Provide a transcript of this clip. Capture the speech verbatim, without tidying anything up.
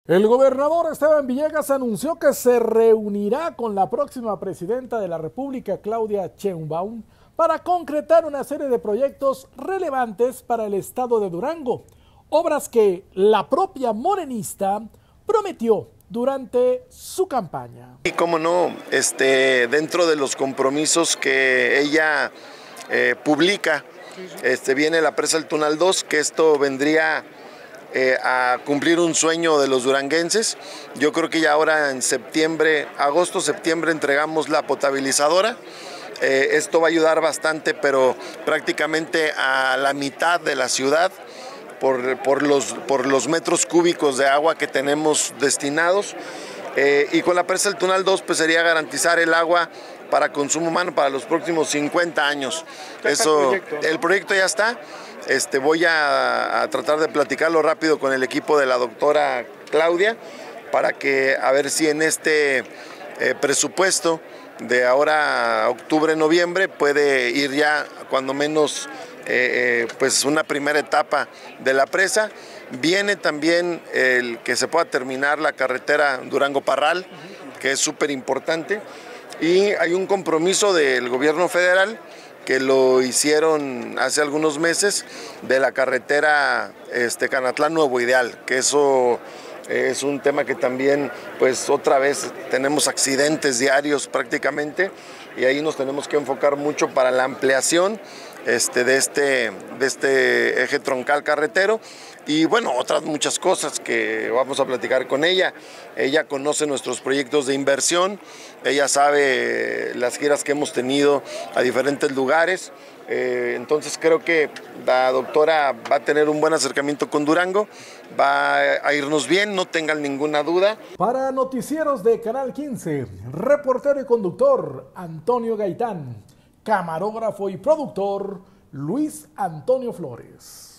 El gobernador Esteban Villegas anunció que se reunirá con la próxima presidenta de la República, Claudia Sheinbaum, para concretar una serie de proyectos relevantes para el estado de Durango, obras que la propia morenista prometió durante su campaña. Y cómo no, este, dentro de los compromisos que ella eh, publica, este, viene la presa del Tunal dos, que esto vendría Eh, a cumplir un sueño de los duranguenses. Yo creo que ya ahora en septiembre, agosto, septiembre entregamos la potabilizadora. Eh, esto va a ayudar bastante, pero prácticamente a la mitad de la ciudad por, por, los, por los metros cúbicos de agua que tenemos destinados. Eh, y con la presa del Tunal dos pues sería garantizar el agua para consumo humano para los próximos cincuenta años. Eso, el proyecto, ¿no? El proyecto ya está. Este, voy a, a tratar de platicarlo rápido con el equipo de la doctora Claudia para que a ver si en este eh, presupuesto de ahora octubre, noviembre puede ir ya cuando menos eh, eh, pues una primera etapa de la presa. Viene también el que se pueda terminar la carretera Durango-Parral, que es súper importante, y hay un compromiso del gobierno federal que lo hicieron hace algunos meses, de la carretera este, Canatlán-Nuevo Ideal, que eso es un tema que también, pues otra vez tenemos accidentes diarios prácticamente, y ahí nos tenemos que enfocar mucho para la ampliación este, de, este, de este eje troncal carretero. Y bueno, otras muchas cosas que vamos a platicar con ella. Ella conoce nuestros proyectos de inversión, ella sabe las giras que hemos tenido a diferentes lugares. Eh, entonces creo que la doctora va a tener un buen acercamiento con Durango, va a irnos bien, no tengan ninguna duda. Para Noticieros de Canal quince, reportero y conductor Antonio Gaitán, camarógrafo y productor Luis Antonio Flores.